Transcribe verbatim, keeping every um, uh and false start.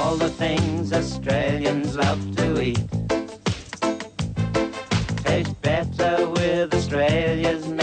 all the things Australians love to eat. Tastes better with Australia's